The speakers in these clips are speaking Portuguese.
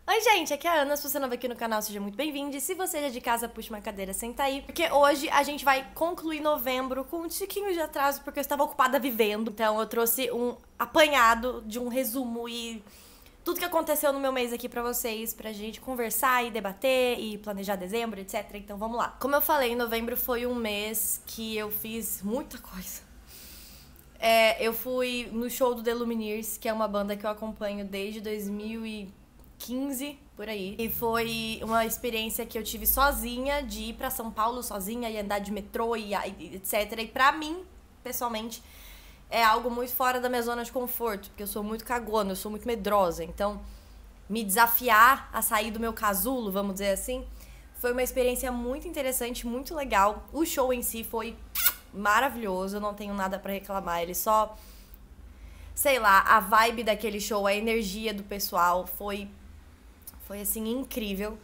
Oi gente, aqui é a Ana, se você é nova aqui no canal, seja muito bem-vindo. E se você é de casa, puxa uma cadeira, senta aí. Porque hoje a gente vai concluir novembro com um tiquinho de atraso, porque eu estava ocupada vivendo. Então eu trouxe um apanhado de um resumo e tudo que aconteceu no meu mês aqui pra vocês, pra gente conversar e debater e planejar dezembro, etc. Então vamos lá. Como eu falei, novembro foi um mês que eu fiz muita coisa. Eu fui no show do The Lumineers, que é uma banda que eu acompanho desde 2015, por aí. E foi uma experiência que eu tive sozinha, de ir pra São Paulo sozinha e andar de metrô e etc. E pra mim, pessoalmente, é algo muito fora da minha zona de conforto, porque eu sou muito cagona, eu sou muito medrosa. Então, me desafiar a sair do meu casulo, vamos dizer assim, foi uma experiência muito interessante, muito legal. O show em si foi maravilhoso, eu não tenho nada pra reclamar. Ele só, sei lá, a vibe daquele show, a energia do pessoal foi assim, incrível.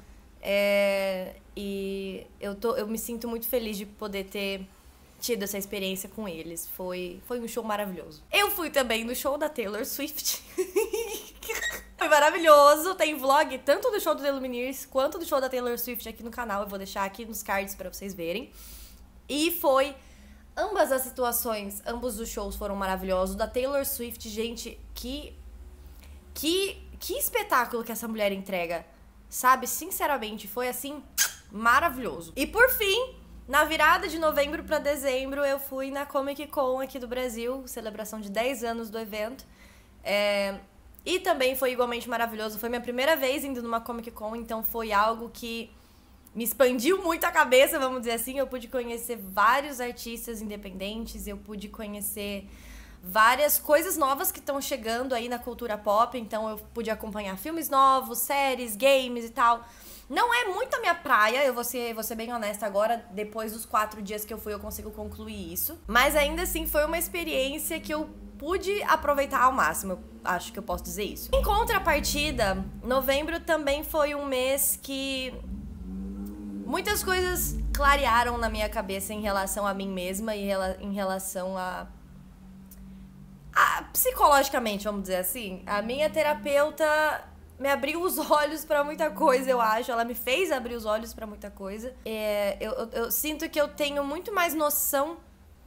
E eu me sinto muito feliz de poder ter tido essa experiência com eles. Foi um show maravilhoso. Eu fui também no show da Taylor Swift. Foi maravilhoso. Tem vlog tanto do show do The Lumineers quanto do show da Taylor Swift aqui no canal. Eu vou deixar aqui nos cards pra vocês verem. E foi... ambas as situações, ambos os shows foram maravilhosos. Da Taylor Swift, gente, que espetáculo que essa mulher entrega, sabe? Sinceramente, foi assim, maravilhoso. E por fim, na virada de novembro pra dezembro, eu fui na Comic Con aqui do Brasil, celebração de 10 anos do evento. E também foi igualmente maravilhoso. Foi minha primeira vez indo numa Comic Con, então foi algo que me expandiu muito a cabeça, vamos dizer assim. Eu pude conhecer vários artistas independentes, eu pude conhecer várias coisas novas que estão chegando aí na cultura pop. Então eu pude acompanhar filmes novos, séries, games e tal. Não é muito a minha praia, eu vou ser bem honesta agora. Depois dos 4 dias que eu fui, eu consigo concluir isso. Mas ainda assim, foi uma experiência que eu pude aproveitar ao máximo. Eu acho que eu posso dizer isso. Em contrapartida, novembro também foi um mês que muitas coisas clarearam na minha cabeça em relação a mim mesma e em relação a psicologicamente, vamos dizer assim. A minha terapeuta me abriu os olhos pra muita coisa, eu acho. Ela me fez abrir os olhos pra muita coisa. Eu sinto que eu tenho muito mais noção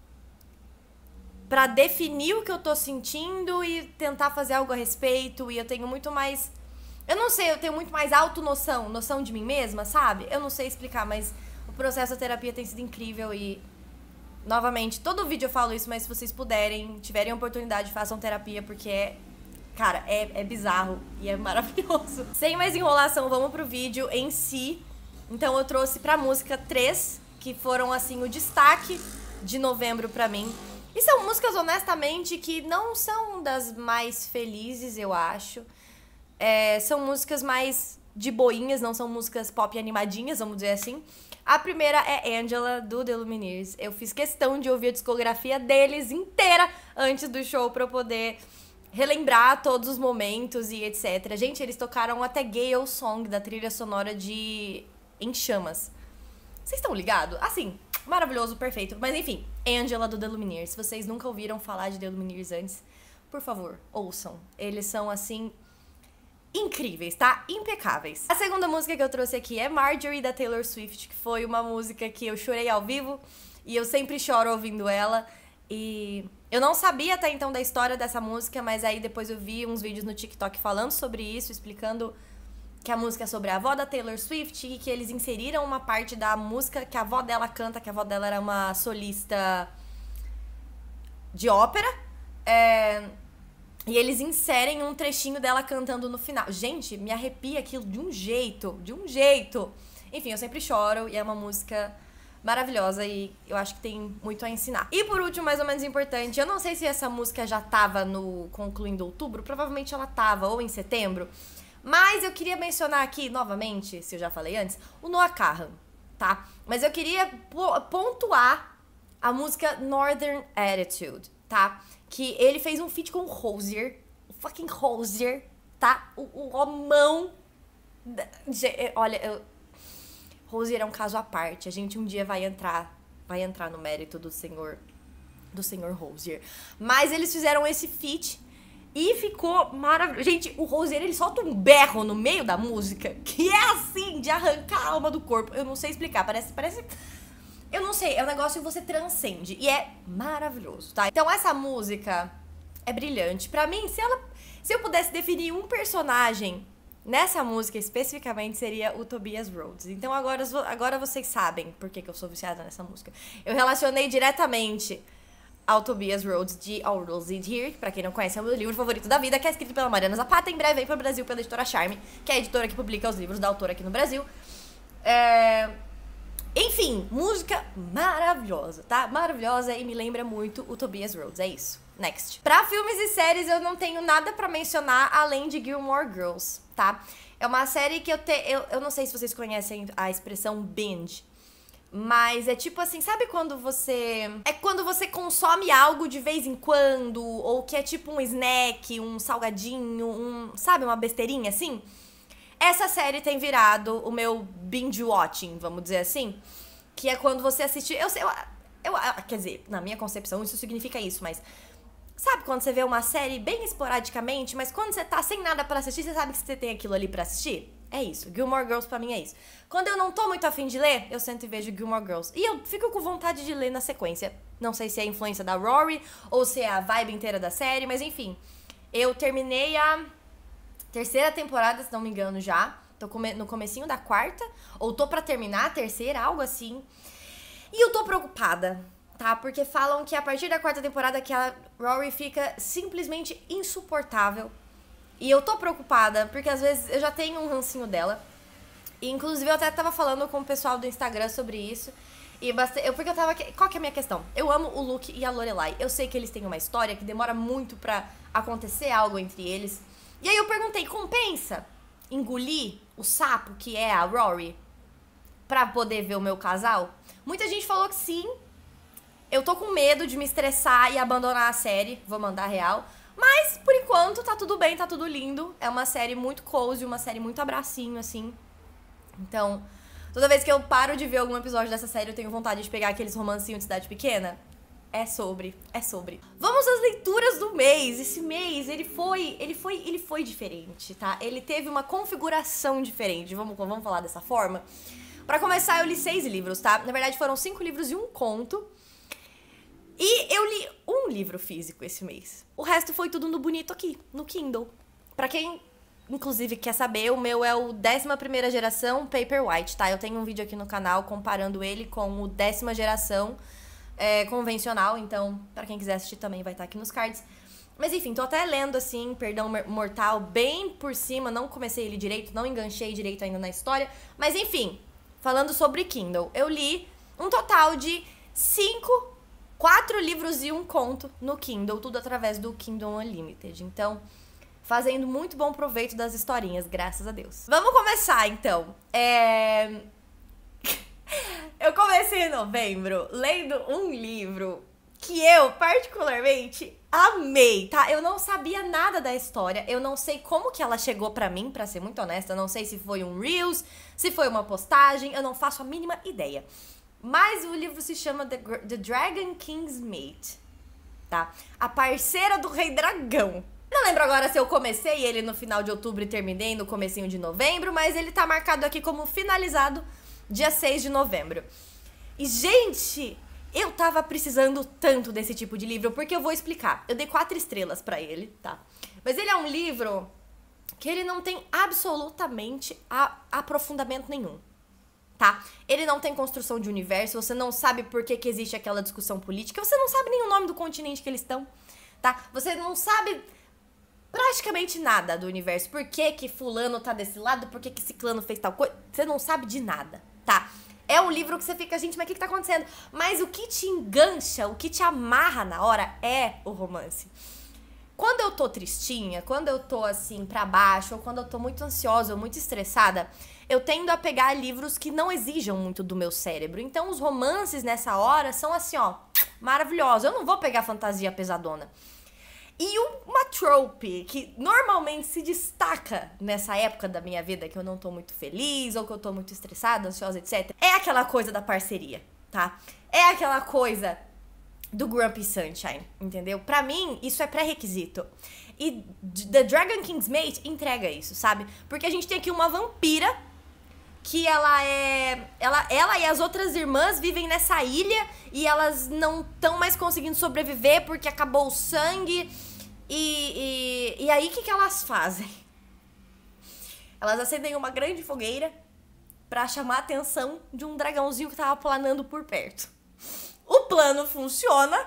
pra definir o que eu tô sentindo e tentar fazer algo a respeito. E eu tenho muito mais... eu não sei, eu tenho muito mais autonoção, noção de mim mesma, sabe? Eu não sei explicar, mas o processo da terapia tem sido incrível e, novamente, todo vídeo eu falo isso, mas se vocês puderem, tiverem a oportunidade, façam terapia, porque cara, é bizarro e é maravilhoso. Sem mais enrolação, vamos pro vídeo em si. Então eu trouxe pra música 3, que foram, assim, o destaque de novembro pra mim. E são músicas, honestamente, que não são das mais felizes, eu acho. São músicas mais de boinhas, não são músicas pop animadinhas, vamos dizer assim. A primeira é Angela, do The Lumineers. Eu fiz questão de ouvir a discografia deles inteira antes do show pra eu poder relembrar todos os momentos e etc. Gente, eles tocaram até Gale Song, da trilha sonora de Em Chamas. Vocês estão ligados? Assim, maravilhoso, perfeito. Mas enfim, Angela, do The Lumineers. Se vocês nunca ouviram falar de The Lumineers antes, por favor, ouçam. Eles são, assim, incríveis, tá? Impecáveis. A segunda música que eu trouxe aqui é Marjorie, da Taylor Swift, que foi uma música que eu chorei ao vivo e eu sempre choro ouvindo ela. E eu não sabia até então da história dessa música, mas aí depois eu vi uns vídeos no TikTok falando sobre isso, explicando que a música é sobre a avó da Taylor Swift e que eles inseriram uma parte da música que a avó dela canta, que a avó dela era uma solista de ópera. E eles inserem um trechinho dela cantando no final. Gente, me arrepia aquilo de um jeito, de um jeito. Enfim, eu sempre choro e é uma música maravilhosa e eu acho que tem muito a ensinar. E por último, mais ou menos importante, eu não sei se essa música já tava no concluindo outubro, provavelmente ela tava, ou em setembro. Mas eu queria mencionar aqui, novamente, se eu já falei antes, o Noah Kahan, tá? Mas eu queria pontuar a música Northern Attitude, tá? Que ele fez um feat com o Hozier, o fucking Hozier, tá? O homão. Olha, Hozier é um caso à parte. A gente um dia vai entrar no mérito do senhor Hozier. Mas eles fizeram esse feat E ficou maravilhoso. Gente, o Rosier, ele solta um berro no meio da música, que é assim, de arrancar a alma do corpo. Eu não sei explicar, parece... Eu não sei, é um negócio que você transcende. E é maravilhoso, tá? Então essa música é brilhante. Pra mim, se eu pudesse definir um personagem nessa música especificamente, seria o Tobias Rhodes. Então agora vocês sabem por que eu sou viciada nessa música. Eu relacionei diretamente ao Tobias Rhodes de All Rules End Here, que pra quem não conhece é o meu livro favorito da vida, que é escrito pela Mariana Zapata, em breve vem pro Brasil pela editora Charme, que é a editora que publica os livros da autora aqui no Brasil. Enfim, música maravilhosa, tá? Maravilhosa e me lembra muito o Tobias Rhodes, é isso. Next. Pra filmes e séries eu não tenho nada pra mencionar além de Gilmore Girls, tá? É uma série que eu não sei se vocês conhecem a expressão binge, mas é tipo assim, sabe quando você... É quando você consome algo de vez em quando, ou que é tipo um snack, um salgadinho, sabe, uma besteirinha assim? Essa série tem virado o meu binge watching, vamos dizer assim, que é quando você assiste... Quer dizer, na minha concepção isso significa isso, mas... Sabe quando você vê uma série bem esporadicamente, mas quando você tá sem nada pra assistir, você sabe que você tem aquilo ali pra assistir? É isso. Gilmore Girls pra mim é isso. Quando eu não tô muito afim de ler, eu sento e vejo Gilmore Girls. E eu fico com vontade de ler na sequência. Não sei se é a influência da Rory ou se é a vibe inteira da série, mas enfim. Eu terminei a terceira temporada, se não me engano já. Tô no comecinho da quarta, ou tô pra terminar a terceira, algo assim. E eu tô preocupada, tá? Porque falam que a partir da quarta temporada que a Rory fica simplesmente insuportável. E eu tô preocupada, porque às vezes eu já tenho um rancinho dela. E inclusive eu até tava falando com o pessoal do Instagram sobre isso. Porque eu tava... Qual que é a minha questão? Eu amo o Luke e a Lorelai. Eu sei que eles têm uma história que demora muito pra acontecer algo entre eles. E aí eu perguntei, compensa engolir o sapo que é a Rory pra poder ver o meu casal? Muita gente falou que sim. Eu tô com medo de me estressar e abandonar a série. Vou mandar real. Mas, por enquanto, tá tudo bem, tá tudo lindo. É uma série muito cozy, uma série muito abracinho, assim. Então, toda vez que eu paro de ver algum episódio dessa série, eu tenho vontade de pegar aqueles romancinhos de cidade pequena. É sobre. Vamos às leituras do mês. Esse mês, ele foi diferente, tá? Ele teve uma configuração diferente, vamos falar dessa forma. Pra começar, eu li 6 livros, tá? Na verdade, foram 5 livros e um conto. E eu li um livro físico esse mês. O resto foi tudo no bonito aqui, no Kindle. Pra quem, inclusive, quer saber, o meu é o 11ª geração Paperwhite, tá? Eu tenho um vídeo aqui no canal comparando ele com o 10ª geração convencional. Então, pra quem quiser assistir também vai estar aqui nos cards. Mas enfim, tô até lendo, assim, Perdão Mortal bem por cima. Não comecei ele direito, não enganchei direito ainda na história. Mas enfim, falando sobre Kindle. Eu li um total de 4 livros e um conto no Kindle, tudo através do Kindle Unlimited. Então, fazendo muito bom proveito das historinhas, graças a Deus. Vamos começar, então. Eu comecei em novembro lendo um livro que eu, particularmente, amei, tá? Eu não sabia nada da história, eu não sei como que ela chegou pra mim, pra ser muito honesta. Eu não sei se foi um Reels, se foi uma postagem, eu não faço a mínima ideia. Mas o livro se chama The Dragon King's Mate, tá? A parceira do Rei Dragão. Não lembro agora se eu comecei ele no final de outubro e terminei no comecinho de novembro, mas ele tá marcado aqui como finalizado dia 6 de novembro. E, gente, eu tava precisando tanto desse tipo de livro, porque eu vou explicar. Eu dei 4 estrelas pra ele, tá? Mas ele é um livro que ele não tem absolutamente aprofundamento nenhum. Tá? Ele não tem construção de universo, você não sabe por que existe aquela discussão política, você não sabe nem o nome do continente que eles estão, tá? Você não sabe praticamente nada do universo, por que fulano tá desse lado, por que ciclano fez tal coisa, você não sabe de nada, tá? É um livro que você fica, gente, mas o que tá acontecendo? Mas o que te engancha, o que te amarra na hora é o romance. Quando eu tô tristinha, quando eu tô assim pra baixo, ou quando eu tô muito ansiosa ou muito estressada, eu tendo a pegar livros que não exijam muito do meu cérebro. Então os romances nessa hora são assim, ó, maravilhosos. Eu não vou pegar fantasia pesadona. E uma trope que normalmente se destaca nessa época da minha vida, que eu não tô muito feliz, ou que eu tô muito estressada, ansiosa, etc. É aquela coisa da parceria, tá? É aquela coisa do Grumpy Sunshine, entendeu? Pra mim, isso é pré-requisito. E The Dragon King's Mate entrega isso, sabe? Porque a gente tem aqui uma vampira que ela e as outras irmãs vivem nessa ilha e elas não estão mais conseguindo sobreviver porque acabou o sangue. E aí, o que elas fazem? Elas acendem uma grande fogueira pra chamar a atenção de um dragãozinho que tava planando por perto. O plano funciona,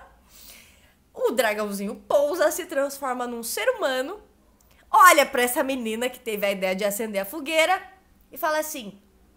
o dragãozinho pousa, se transforma num ser humano, olha pra essa menina que teve a ideia de acender a fogueira e fala assim: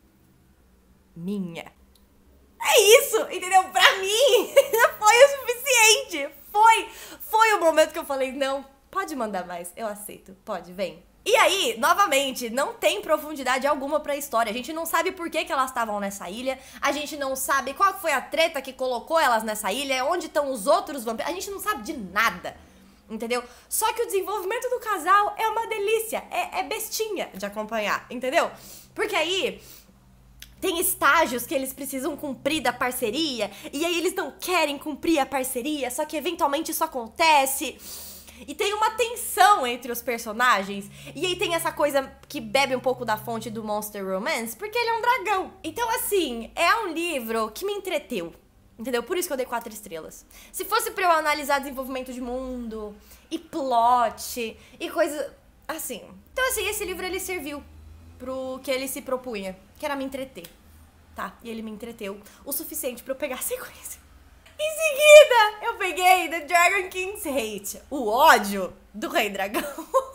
minha. É isso, entendeu? Pra mim, foi o suficiente. Foi o momento que eu falei: não, pode mandar mais, eu aceito, pode, vem. E aí, novamente, não tem profundidade alguma pra história. A gente não sabe por que elas estavam nessa ilha. A gente não sabe qual foi a treta que colocou elas nessa ilha. Onde estão os outros vampiros. A gente não sabe de nada, entendeu? Só que o desenvolvimento do casal é uma delícia. É bestinha de acompanhar, entendeu? Porque aí tem estágios que eles precisam cumprir da parceria. E aí eles não querem cumprir a parceria. Só que eventualmente isso acontece. E tem uma tensão entre os personagens. E aí tem essa coisa que bebe um pouco da fonte do Monster Romance, porque ele é um dragão. Então, assim, é um livro que me entreteu, entendeu? Por isso que eu dei 4 estrelas. Se fosse pra eu analisar desenvolvimento de mundo, e plot, e coisa assim. Então, assim, esse livro, ele serviu pro que ele se propunha, que era me entreter, tá? E ele me entreteu o suficiente pra eu pegar a sequência. Em seguida, eu peguei The Dragon King's Hate, o ódio do Rei Dragão.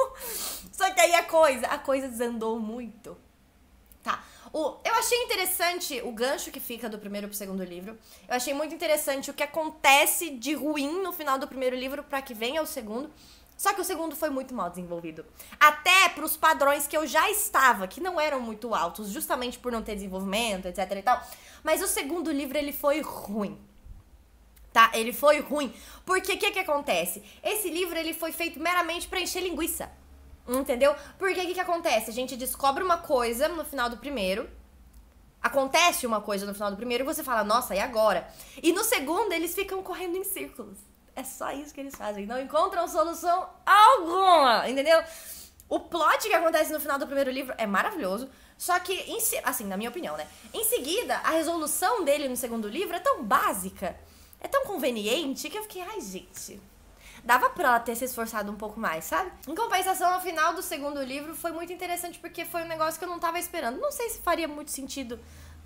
Só que aí a coisa desandou muito, tá? Eu achei interessante o gancho que fica do primeiro pro segundo livro. Eu achei muito interessante o que acontece de ruim no final do primeiro livro pra que venha o segundo. Só que o segundo foi muito mal desenvolvido. Até pros padrões que eu já estava, que não eram muito altos, justamente por não ter desenvolvimento, etc e tal. Mas o segundo livro, ele foi ruim. Tá? Ele foi ruim, porque o que acontece? Esse livro, ele foi feito meramente pra encher linguiça, entendeu? Porque o que acontece? A gente descobre uma coisa no final do primeiro, acontece uma coisa no final do primeiro e você fala: nossa, e agora? E no segundo, eles ficam correndo em círculos. É só isso que eles fazem, não encontram solução alguma, entendeu? O plot que acontece no final do primeiro livro é maravilhoso, só que, assim, na minha opinião, né? Em seguida, a resolução dele no segundo livro é tão básica, é tão conveniente, que eu fiquei: ai, gente, dava pra ela ter se esforçado um pouco mais, sabe? Em compensação, ao final do segundo livro foi muito interessante, porque foi um negócio que eu não tava esperando. Não sei se faria muito sentido,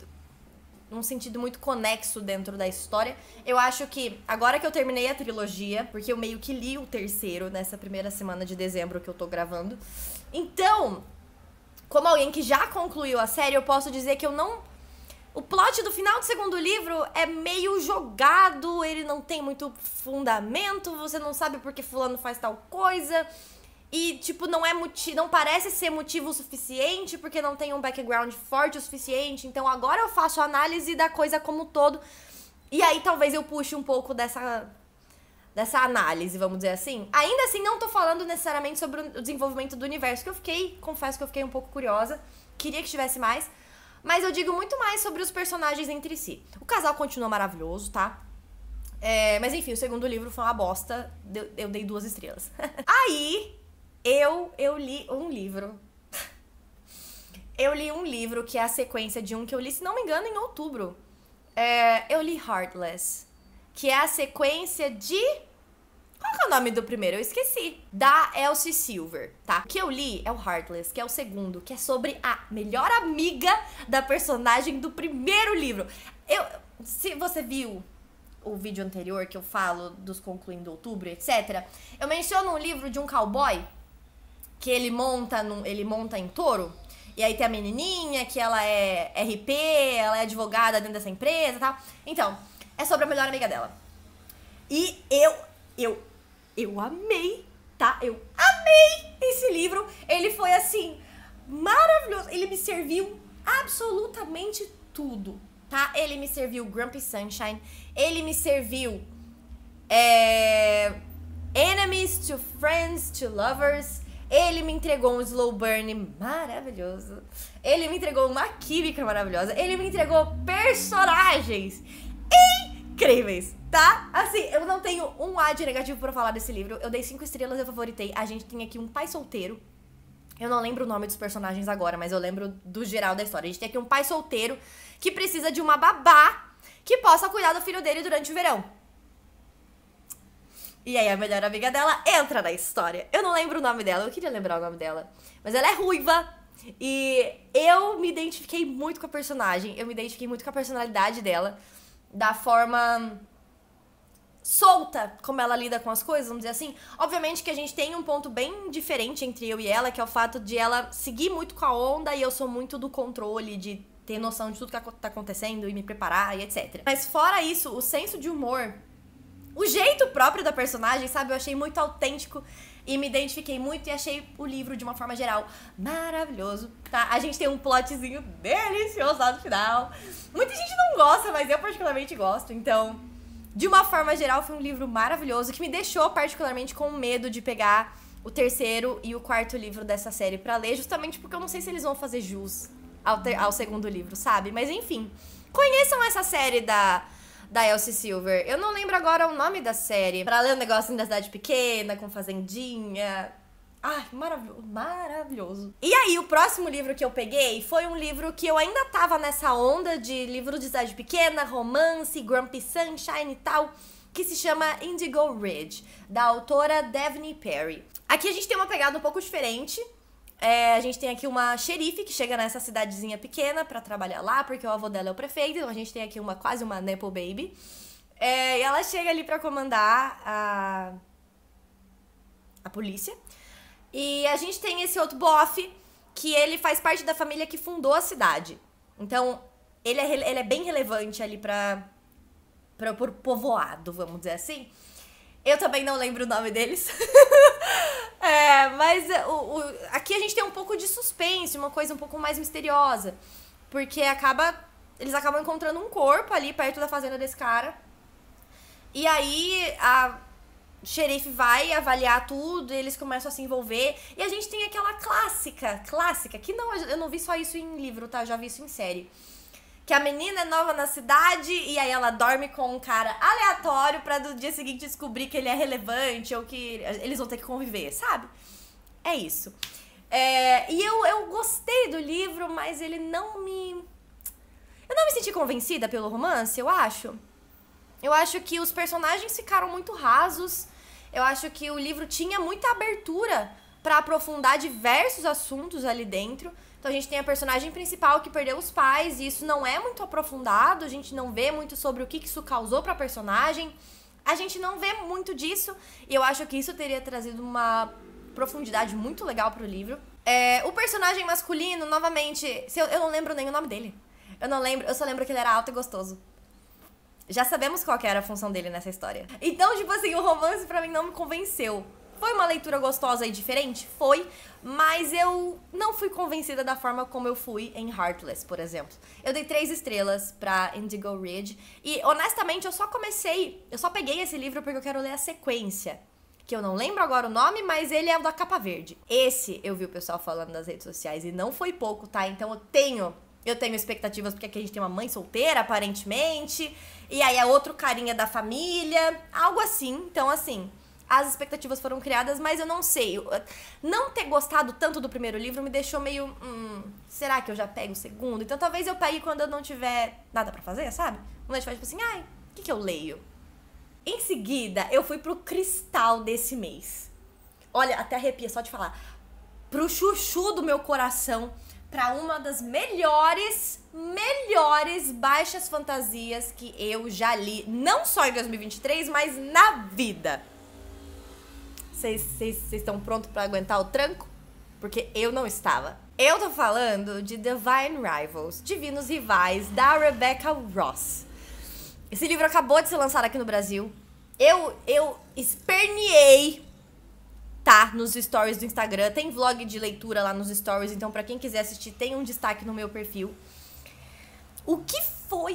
um sentido muito conexo dentro da história. Eu acho que, agora que eu terminei a trilogia, porque eu meio que li o terceiro nessa primeira semana de dezembro que eu tô gravando, então, como alguém que já concluiu a série, eu posso dizer que eu não... O plot do final do segundo livro é meio jogado, ele não tem muito fundamento, você não sabe por que fulano faz tal coisa. E, tipo, não parece ser motivo suficiente, porque não tem um background forte o suficiente. Então agora eu faço a análise da coisa como um todo. E aí talvez eu puxe um pouco dessa análise, vamos dizer assim. Ainda assim, não tô falando necessariamente sobre o desenvolvimento do universo, que confesso que eu fiquei um pouco curiosa. Queria que tivesse mais. Mas eu digo muito mais sobre os personagens entre si. O casal continua maravilhoso, tá? Mas enfim, o segundo livro foi uma bosta. Eu dei 2 estrelas. Aí, eu li um livro. Eu li um livro que é a sequência de um que eu li, se não me engano, em outubro. Eu li Heartless, que é a sequência de... Qual que é o nome do primeiro? Eu esqueci. Da Elsie Silver, tá? O que eu li é o Heartless, que é o segundo, que é sobre a melhor amiga da personagem do primeiro livro. Se você viu o vídeo anterior que eu falo dos concluindo outubro, etc., eu menciono um livro de um cowboy que ele monta em touro. E aí tem a menininha, que ela é RP, ela é advogada dentro dessa empresa e tal. Então, é sobre a melhor amiga dela. E eu amei, tá? Eu amei esse livro. Ele foi, assim, maravilhoso. Ele me serviu absolutamente tudo, tá? Ele me serviu Grumpy Sunshine. Ele me serviu Enemies to Friends to Lovers. Ele me entregou um slow burn maravilhoso. Ele me entregou uma química maravilhosa. Ele me entregou personagens incríveis, tá? Assim, eu não tenho um A de negativo pra falar desse livro. Eu dei 5 estrelas, eu favoritei. A gente tem aqui um pai solteiro. Eu não lembro o nome dos personagens agora, mas eu lembro do geral da história. A gente tem aqui um pai solteiro que precisa de uma babá que possa cuidar do filho dele durante o verão. E aí a melhor amiga dela entra na história. Eu não lembro o nome dela, eu queria lembrar o nome dela. Mas ela é ruiva. E eu me identifiquei muito com a personagem. Eu me identifiquei muito com a personalidade dela. Da forma solta como ela lida com as coisas, vamos dizer assim. Obviamente que a gente tem um ponto bem diferente entre eu e ela, que é o fato de ela seguir muito com a onda e eu sou muito do controle, de ter noção de tudo que tá acontecendo e me preparar e etc. Mas fora isso, o senso de humor, o jeito próprio da personagem, sabe? Eu achei muito autêntico e me identifiquei muito e achei o livro, de uma forma geral, maravilhoso, tá? A gente tem um plotzinho delicioso lá no final. Muita gente não gosta, mas eu particularmente gosto. Então, de uma forma geral, foi um livro maravilhoso que me deixou particularmente com medo de pegar o terceiro e o quarto livro dessa série pra ler, justamente porque eu não sei se eles vão fazer jus ao segundo livro, sabe? Mas enfim, conheçam essa série da Elsie Silver. Eu não lembro agora o nome da série. Pra ler um negocinho da cidade pequena, com fazendinha. Ai, maravilhoso, maravilhoso. E aí, o próximo livro que eu peguei foi um livro que eu ainda tava nessa onda de livro de cidade pequena, romance, Grumpy Sunshine e tal, que se chama Indigo Ridge, da autora Devney Perry. Aqui a gente tem uma pegada um pouco diferente. A gente tem aqui uma xerife que chega nessa cidadezinha pequena pra trabalhar lá, porque o avô dela é o prefeito, então a gente tem aqui quase uma Nepo Baby. E ela chega ali pra comandar a polícia. E a gente tem esse outro bofe, que ele faz parte da família que fundou a cidade. Então, ele é bem relevante ali pro povoado, vamos dizer assim. Eu também não lembro o nome deles. Mas aqui a gente tem um pouco de suspense, uma coisa um pouco mais misteriosa. Porque eles acabam encontrando um corpo ali perto da fazenda desse cara. E aí a xerife vai avaliar tudo, e eles começam a se envolver. E a gente tem aquela clássica, que eu não vi só isso em livro, tá? Eu já vi isso em série. Que a menina é nova na cidade e aí ela dorme com um cara aleatório pra do dia seguinte descobrir que ele é relevante ou que eles vão ter que conviver, sabe? É isso. E eu gostei do livro, mas ele não me... Eu não me senti convencida pelo romance, eu acho. Eu acho que os personagens ficaram muito rasos. Eu acho que o livro tinha muita abertura pra aprofundar diversos assuntos ali dentro. Então a gente tem a personagem principal que perdeu os pais e isso não é muito aprofundado, a gente não vê muito sobre o que isso causou pra personagem, a gente não vê muito disso e eu acho que isso teria trazido uma profundidade muito legal pro livro. O personagem masculino, novamente, eu não lembro nem o nome dele, eu só lembro que ele era alto e gostoso. Já sabemos qual que era a função dele nessa história. Então, tipo assim, o romance pra mim não me convenceu. Foi uma leitura gostosa e diferente? Foi, mas eu não fui convencida da forma como eu fui em Heartless, por exemplo. Eu dei 3 estrelas pra Indigo Ridge e, honestamente, eu só peguei esse livro porque eu quero ler a sequência, que eu não lembro agora o nome, mas ele é o da capa verde. Esse eu vi o pessoal falando nas redes sociais e não foi pouco, tá? Então eu tenho expectativas porque aqui a gente tem uma mãe solteira, aparentemente, e aí é outro carinha da família, algo assim. Então, assim, as expectativas foram criadas, mas eu não sei. Não ter gostado tanto do primeiro livro me deixou meio... será que eu já pego o segundo? Então talvez eu pegue quando eu não tiver nada pra fazer, sabe? Quando eu estiver tipo assim, o que eu leio? Em seguida, eu fui pro cristal desse mês. Olha, até arrepia só de falar. Pro chuchu do meu coração, pra uma das melhores baixas fantasias que eu já li. Não só em 2023, mas na vida. Vocês estão prontos pra aguentar o tranco? Porque eu não estava. Eu tô falando de Divine Rivals, Divinos Rivais, da Rebecca Ross. Esse livro acabou de ser lançado aqui no Brasil. Eu esperneei, tá? Nos stories do Instagram. Tem vlog de leitura lá nos stories, então pra quem quiser assistir, tem um destaque no meu perfil. O que foi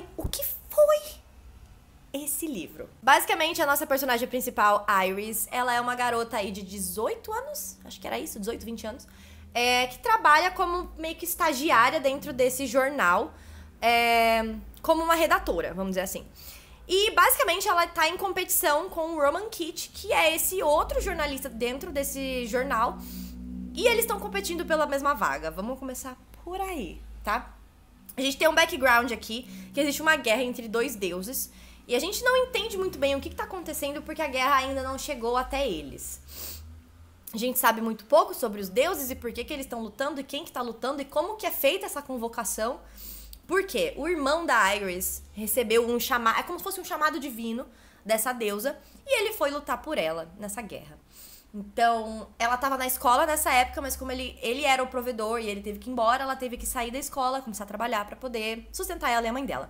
esse livro? Basicamente, a nossa personagem principal, Iris, ela é uma garota aí de 18 anos, acho que era isso, 18, 20 anos, que trabalha como meio que estagiária dentro desse jornal, como uma redatora, vamos dizer assim. E basicamente ela tá em competição com o Roman Keat, que é esse outro jornalista dentro desse jornal. E eles estão competindo pela mesma vaga. Vamos começar por aí, tá? A gente tem um background aqui, que existe uma guerra entre dois deuses. E a gente não entende muito bem o que tá acontecendo, porque a guerra ainda não chegou até eles. A gente sabe muito pouco sobre os deuses e por que eles estão lutando, e quem que tá lutando, e como que é feita essa convocação. Porque o irmão da Iris recebeu um chamado, é como se fosse um chamado divino dessa deusa, e ele foi lutar por ela nessa guerra. Então, ela tava na escola nessa época, mas como ele era o provedor e ele teve que ir embora, ela teve que sair da escola, começar a trabalhar pra poder sustentar ela e a mãe dela.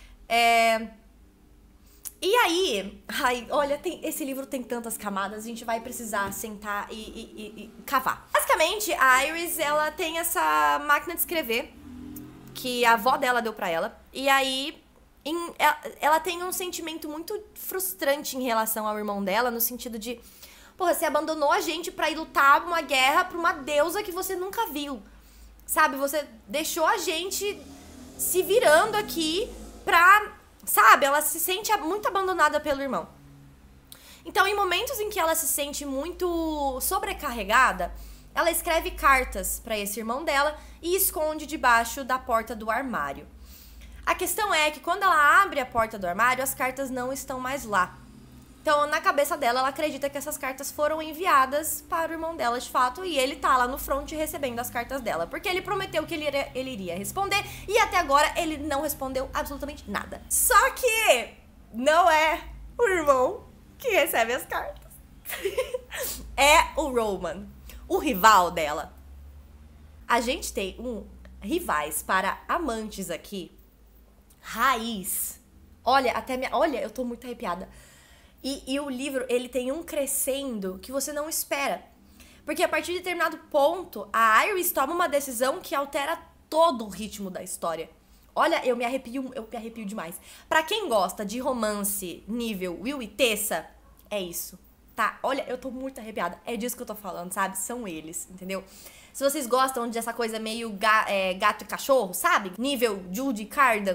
E aí, olha, esse livro tem tantas camadas, a gente vai precisar sentar e cavar. Basicamente, a Iris, ela tem essa máquina de escrever que a avó dela deu pra ela. E aí, ela tem um sentimento muito frustrante em relação ao irmão dela, no sentido de, porra, você abandonou a gente pra ir lutar uma guerra pra uma deusa que você nunca viu. Sabe, você deixou a gente se virando aqui pra... Sabe, ela se sente muito abandonada pelo irmão. Então, em momentos em que ela se sente muito sobrecarregada, ela escreve cartas pra esse irmão dela e esconde debaixo da porta do armário. A questão é que quando ela abre a porta do armário, as cartas não estão mais lá. Então, na cabeça dela, ela acredita que essas cartas foram enviadas para o irmão dela de fato, e ele tá lá no front recebendo as cartas dela, porque ele prometeu que ele iria responder, e até agora ele não respondeu absolutamente nada. Só que não é o irmão que recebe as cartas. É o Roman, o rival dela. A gente tem rivais para amantes aqui, raiz. Olha, olha, eu tô muito arrepiada. E o livro, ele tem um crescendo que você não espera. Porque a partir de determinado ponto, a Iris toma uma decisão que altera todo o ritmo da história. Olha, eu me arrepio demais. Pra quem gosta de romance nível Will e Tessa, é isso, tá? Olha, eu tô muito arrepiada. É disso que eu tô falando, sabe? São eles, entendeu? Se vocês gostam dessa coisa meio gato e cachorro, sabe? Nível Judy Cardan,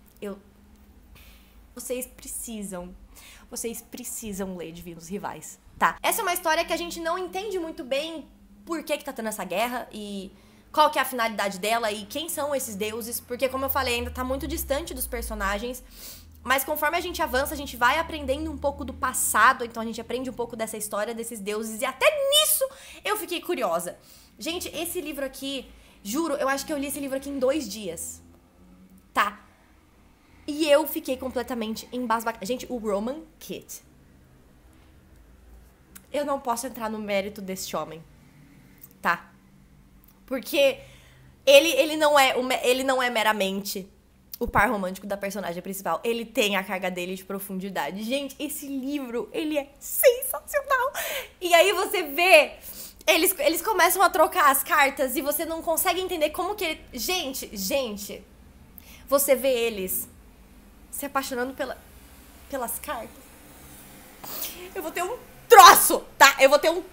Vocês precisam ler Divinos Rivais, tá? Essa é uma história que a gente não entende muito bem por que tá tendo essa guerra e qual que é a finalidade dela e quem são esses deuses, porque, como eu falei, ainda tá muito distante dos personagens, mas conforme a gente avança, a gente vai aprendendo um pouco do passado, então a gente aprende um pouco dessa história desses deuses, e até nisso eu fiquei curiosa. Gente, esse livro aqui, juro, eu acho que eu li esse livro aqui em 2 dias, tá? E eu fiquei completamente embasbacada. Gente, o Roman Keat. Eu não posso entrar no mérito desse homem, tá? Porque ele não é meramente o par romântico da personagem principal. Ele tem a carga dele de profundidade. Gente, esse livro, ele é sensacional. E aí você vê... Eles começam a trocar as cartas e você não consegue entender como que... Gente, você vê eles... se apaixonando pelas cartas. Eu vou ter um troço, tá? Eu vou ter um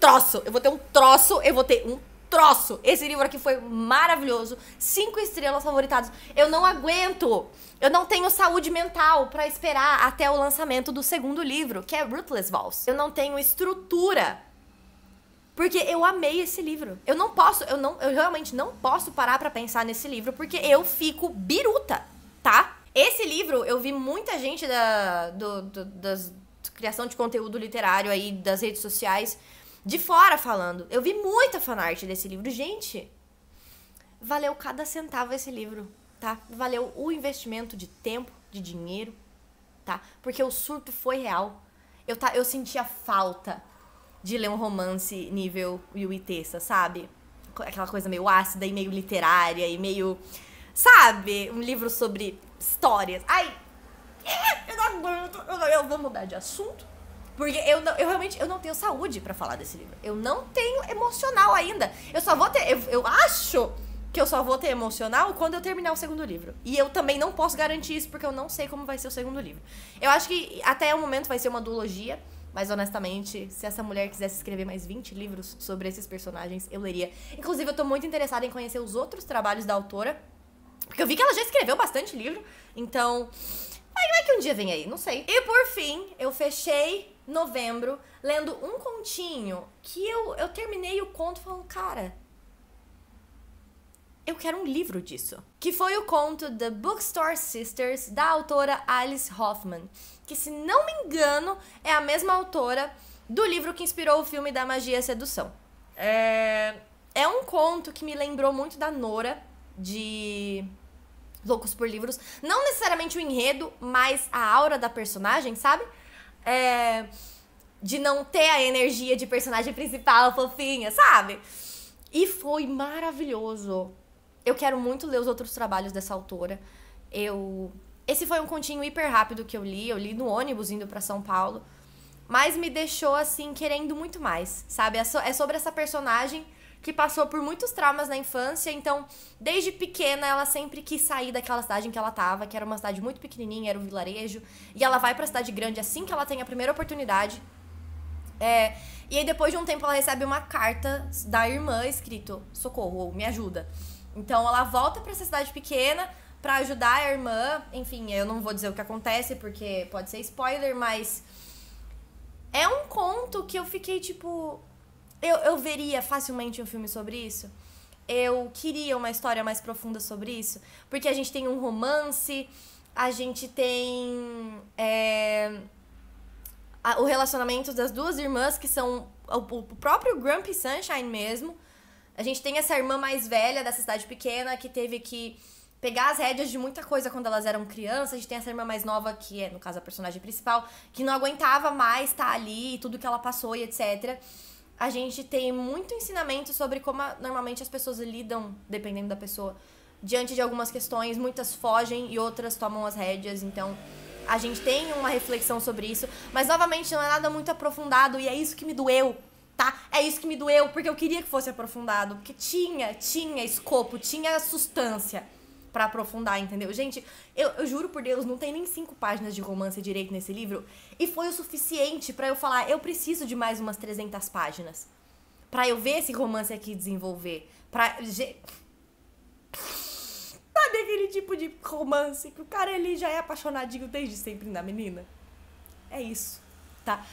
troço. Esse livro aqui foi maravilhoso. 5 estrelas favoritadas. Eu não aguento. Eu não tenho saúde mental pra esperar até o lançamento do segundo livro, que é Ruthless Vows. Eu não tenho estrutura. Porque eu amei esse livro. Eu realmente não posso parar pra pensar nesse livro, porque eu fico biruta, tá? Esse livro, eu vi muita gente da criação de conteúdo literário aí, das redes sociais, de fora falando. Eu vi muita fanart desse livro. Gente, valeu cada centavo esse livro, tá? Valeu o investimento de tempo, de dinheiro, tá? Porque o surto foi real. Eu sentia falta de ler um romance nível Will e Tessa, sabe? Aquela coisa meio ácida e meio literária e meio... Sabe? Um livro sobre histórias. Ai, eu não aguento. Eu vou mudar de assunto. Porque eu realmente não tenho saúde pra falar desse livro. Eu não tenho emocional ainda. Eu só vou ter... Eu acho que eu só vou ter emocional quando eu terminar o segundo livro. E eu também não posso garantir isso, porque eu não sei como vai ser o segundo livro. Eu acho que até o momento vai ser uma duologia. Mas, honestamente, se essa mulher quisesse escrever mais 20 livros sobre esses personagens, eu leria. Inclusive, eu tô muito interessada em conhecer os outros trabalhos da autora. Porque eu vi que ela já escreveu bastante livro. Então, Vai que um dia vem aí, não sei. E por fim, eu fechei novembro lendo um continho que eu terminei o conto falando, cara, eu quero um livro disso. Que foi o conto The Bookstore Sisters, da autora Alice Hoffman. Que, se não me engano, é a mesma autora do livro que inspirou o filme da Magia e a Sedução. É um conto que me lembrou muito da Nora, de Loucos por Livros. Não necessariamente o enredo, mas a aura da personagem, sabe? De não ter a energia de personagem principal, fofinha, sabe? E foi maravilhoso. Eu quero muito ler os outros trabalhos dessa autora. Esse foi um continho hiper rápido que eu li no ônibus indo pra São Paulo. Mas me deixou, assim, querendo muito mais, sabe? É sobre essa personagem que passou por muitos traumas na infância. Então, desde pequena, ela sempre quis sair daquela cidade em que ela tava, que era uma cidade muito pequenininha, era um vilarejo. E ela vai pra cidade grande assim que ela tem a primeira oportunidade. E aí, depois de um tempo, ela recebe uma carta da irmã escrito socorro, ou me ajuda. Então, ela volta pra essa cidade pequena pra ajudar a irmã. Enfim, eu não vou dizer o que acontece, porque pode ser spoiler, mas é um conto que eu fiquei, tipo... Eu veria facilmente um filme sobre isso. Eu queria uma história mais profunda sobre isso. Porque a gente tem um romance, a gente tem o relacionamento das duas irmãs, que são o próprio Grumpy Sunshine mesmo. A gente tem essa irmã mais velha dessa cidade pequena que teve que pegar as rédeas de muita coisa quando elas eram crianças. A gente tem essa irmã mais nova, que é, no caso, a personagem principal, que não aguentava mais estar ali, tudo que ela passou e etc. A gente tem muito ensinamento sobre como normalmente as pessoas lidam, dependendo da pessoa, diante de algumas questões. Muitas fogem e outras tomam as rédeas, então a gente tem uma reflexão sobre isso. Mas, novamente, não é nada muito aprofundado e é isso que me doeu. Tá? É isso que me doeu, porque eu queria que fosse aprofundado. Porque tinha escopo, tinha substância pra aprofundar, entendeu? Gente, eu juro por Deus, não tem nem 5 páginas de romance direito nesse livro. E foi o suficiente pra eu falar, eu preciso de mais umas 300 páginas. Pra eu ver esse romance aqui desenvolver. Sabe aquele tipo de romance que o cara, ele já é apaixonadinho desde sempre na menina? É isso, tá?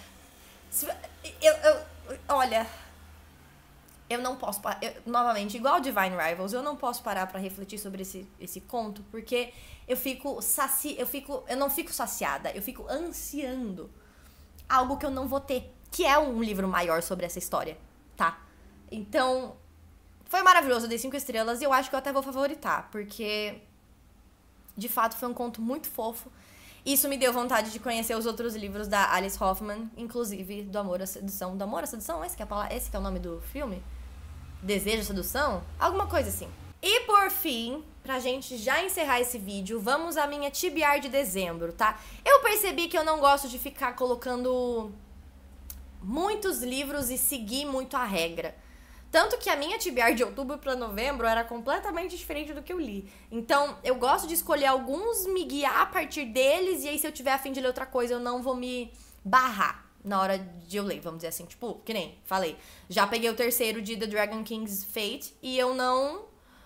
Olha, eu não posso parar, novamente, igual Divine Rivals, eu não posso parar pra refletir sobre esse conto, porque eu não fico saciada, eu fico ansiando algo que eu não vou ter, que é um livro maior sobre essa história, tá? Então, foi maravilhoso, eu dei 5 estrelas e eu acho que eu até vou favoritar, porque de fato foi um conto muito fofo. Isso me deu vontade de conhecer os outros livros da Alice Hoffman, inclusive do Amor à Sedução. Do Amor à Sedução? Esse que é o nome do filme? Desejo, Sedução? Alguma coisa assim. E por fim, pra gente já encerrar esse vídeo, vamos à minha TBR de dezembro, tá? Eu percebi que eu não gosto de ficar colocando muitos livros e seguir muito a regra. Tanto que a minha TBR de outubro pra novembro era completamente diferente do que eu li. Então, eu gosto de escolher alguns, me guiar a partir deles, e aí se eu tiver a fim de ler outra coisa, eu não vou me barrar na hora de eu ler, vamos dizer assim. Tipo, que nem falei, já peguei o terceiro de The Dragon King's Fate, e eu não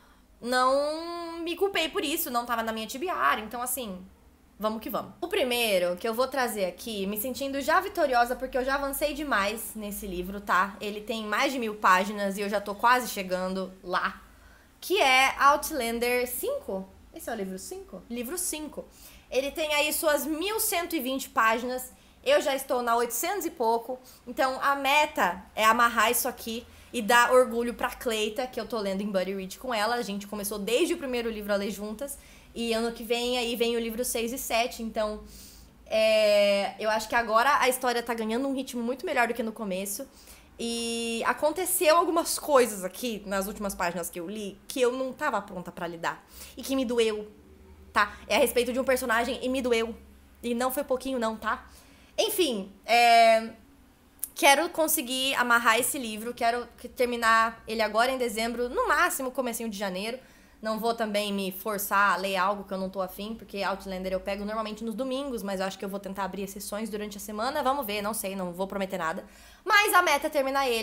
me culpei por isso, não tava na minha TBR, então assim... Vamos que vamos. O primeiro que eu vou trazer aqui, me sentindo já vitoriosa, porque eu já avancei demais nesse livro, tá? Ele tem mais de 1000 páginas e eu já tô quase chegando lá. Que é Outlander 5. Esse é o livro 5? Livro 5. Ele tem aí suas 1120 páginas. Eu já estou na 800 e pouco. Então a meta é amarrar isso aqui e dar orgulho pra Cleita, que eu tô lendo em Buddy Read com ela. A gente começou desde o primeiro livro a ler juntas. E ano que vem, aí vem o livro 6 e 7, então eu acho que agora a história tá ganhando um ritmo muito melhor do que no começo. E aconteceu algumas coisas aqui, nas últimas páginas que eu li, que eu não tava pronta pra lidar. E que me doeu, tá? É a respeito de um personagem e me doeu. E não foi pouquinho não, tá? Enfim, quero conseguir amarrar esse livro, quero terminar ele agora em dezembro, no máximo comecinho de janeiro. Não vou também me forçar a ler algo que eu não tô afim, porque Outlander eu pego normalmente nos domingos, mas eu acho que eu vou tentar abrir exceções durante a semana. Vamos ver, não sei, não vou prometer nada. Mas a meta é terminar ele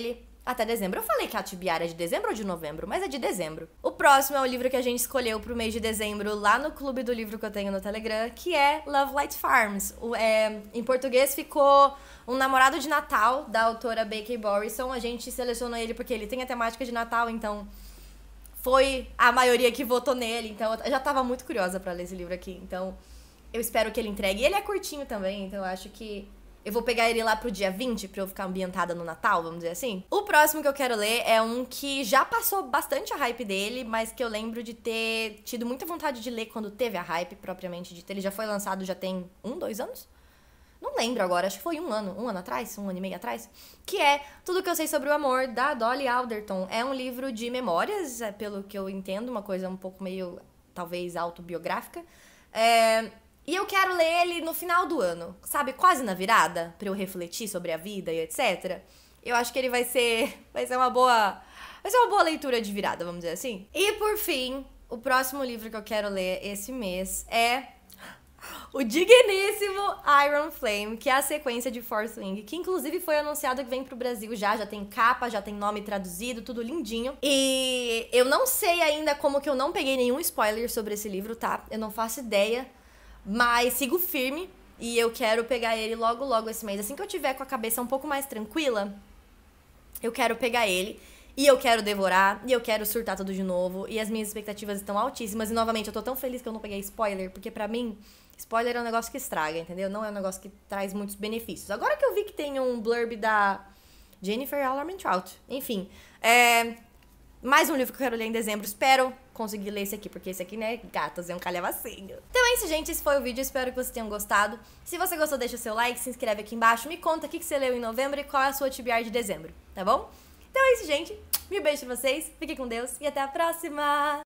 Até dezembro. Eu falei que a TBR é de dezembro ou de novembro, mas é de dezembro. O próximo é o livro que a gente escolheu pro mês de dezembro lá no clube do livro que eu tenho no Telegram, que é Love Light Farms. Em português ficou Um Namorado de Natal, da autora B.K. Borison. A gente selecionou ele porque ele tem a temática de Natal, então foi a maioria que votou nele. Então eu já tava muito curiosa pra ler esse livro aqui, então eu espero que ele entregue. E ele é curtinho também, então eu acho que eu vou pegar ele lá pro dia 20 pra eu ficar ambientada no Natal, vamos dizer assim. O próximo que eu quero ler é um que já passou bastante a hype dele, mas que eu lembro de ter tido muita vontade de ler quando teve a hype propriamente dita. Ele já foi lançado já tem 2 anos? Não lembro agora, acho que foi um ano atrás, 1 ano e meio atrás. Que é Tudo que eu sei sobre o amor, da Dolly Alderton. É um livro de memórias, pelo que eu entendo, uma coisa um pouco meio, talvez, autobiográfica. E eu quero ler ele no final do ano, sabe? Quase na virada, pra eu refletir sobre a vida e etc. Eu acho que ele vai ser uma boa leitura de virada, vamos dizer assim. E por fim, o próximo livro que eu quero ler esse mês é o digníssimo Iron Flame, que é a sequência de Fourth Wing, que inclusive foi anunciado que vem pro Brasil já tem capa, já tem nome traduzido, tudo lindinho. E eu não sei ainda como que eu não peguei nenhum spoiler sobre esse livro, tá? Eu não faço ideia. Mas sigo firme e eu quero pegar ele logo esse mês. Assim que eu tiver com a cabeça um pouco mais tranquila, eu quero pegar ele e eu quero devorar e eu quero surtar tudo de novo. E as minhas expectativas estão altíssimas. E novamente, eu tô tão feliz que eu não peguei spoiler, porque pra mim, spoiler é um negócio que estraga, entendeu? Não é um negócio que traz muitos benefícios. Agora que eu vi que tem um blurb da Jennifer Armentrout. Enfim, mais um livro que eu quero ler em dezembro. Espero conseguir ler esse aqui, porque esse aqui, né, gatas, é um calhamacinho. Então é isso, gente. Esse foi o vídeo. Espero que vocês tenham gostado. Se você gostou, deixa o seu like, se inscreve aqui embaixo. Me conta o que você leu em novembro e qual é a sua TBR de dezembro, tá bom? Então é isso, gente. Mil beijos pra vocês. Fiquem com Deus e até a próxima!